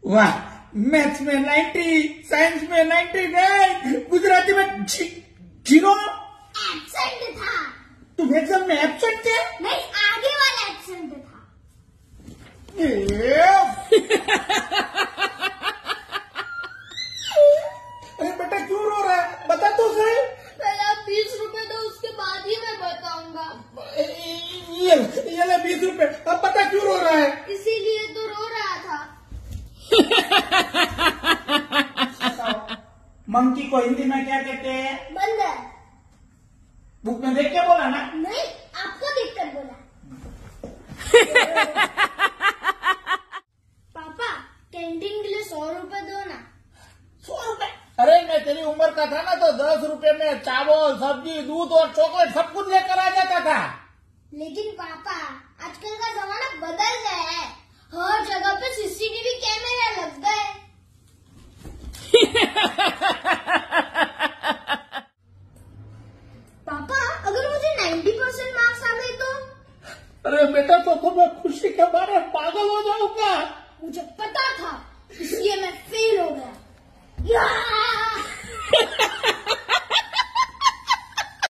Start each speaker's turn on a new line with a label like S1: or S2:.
S1: वाह, मैथ्स में 90, साइंस में 99, गुजराती में 0।
S2: एब्सेंट था।
S1: तुम एग्जाम में एब्सेंट थे?
S2: नहीं, आगे वाला एब्सेंट था।
S1: अरे बेटा क्यों रो रहा है, बता तो सही।
S2: पहले आप 20 रुपए दो, उसके बाद ही मैं बताऊंगा।
S1: ये ले 20 रुपए, अब बता क्यों रो रहा है।
S2: इसीलिए तो रो रहा था।
S1: मंकी को हिंदी में क्या कहते हैं?
S2: बंदर।
S1: बुक में देख के बोला ना?
S2: नहीं, आपको देखकर बोला। पापा, कैंटीन के लिए 100 रुपए दो ना।
S1: 100 रुपए? अरे मैं तेरी उम्र का था ना तो 10 रुपए में चावल, सब्जी, दूध और चॉकलेट सब कुछ लेकर आ जाता था।
S2: लेकिन पापा, आजकल का जमाना बदल गया है। हर जगह पे सीसीटीवी कैमरा लग गए। पापा, अगर मुझे 90% मार्क्स आ गए तो?
S1: अरे बेटा तो मैं खुशी के मारे पागल हो जाऊंगा।
S2: मुझे पता था, इसलिए मैं